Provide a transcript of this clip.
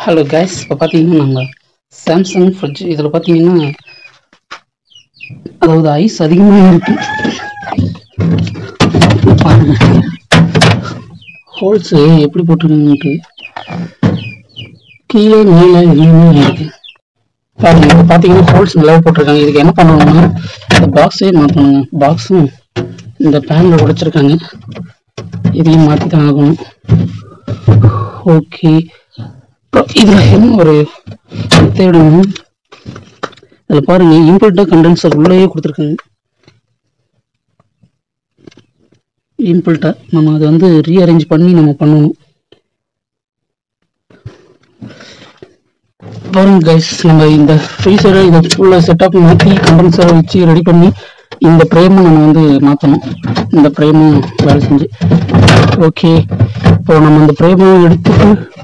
Hello guys, இப்போ பார்த்தீங்கன்னா நம்ம சாம்சங் ஃப்ரிட்ஜ் இதில் பார்த்தீங்கன்னா அதாவது ஐஸ் அதிகமாக இருக்கு. பாருங்க ஹோல்ஸ் எப்படி போட்டிருக்காங்கன்ட்டு கீழே மேலே எல்லாமே இருக்கு. பாருங்க இப்போ பார்த்தீங்கன்னா ஹோல்ஸ் நல்லா போட்டிருக்காங்க. இதுக்கு என்ன பண்ணணும்னா இந்த பாக்ஸே மாற்றணுங்க. பாக்ஸும் இந்த பேனில் உடைச்சிருக்காங்க, இதையும் மாற்றி தான் ஆகணும். ஓகே, இதுல என்ன ஒரு தேவையான இதுல பாருங்க இம்பல்டர் கண்டென்சர் உள்ளேயே கொடுத்துருக்காங்க. இம்பல்டர் நம்ம அதை வந்து ரீஅரேஞ்ச் பண்ணி நம்ம பண்ணணும். பாருங்க கைஸ், நம்ம இந்த ஃப்ரீசரை இதை ஃபுல்லாக செட்டப் மாற்றி கண்டென்சரை வச்சு ரெடி பண்ணி இந்த ஃப்ரேமை நம்ம வந்து மாற்றணும். இந்த ஃப்ரேமும் வேலை செஞ்சு ஓகே. இப்போ நம்ம இந்த ஃப்ரேமை எடுத்துட்டு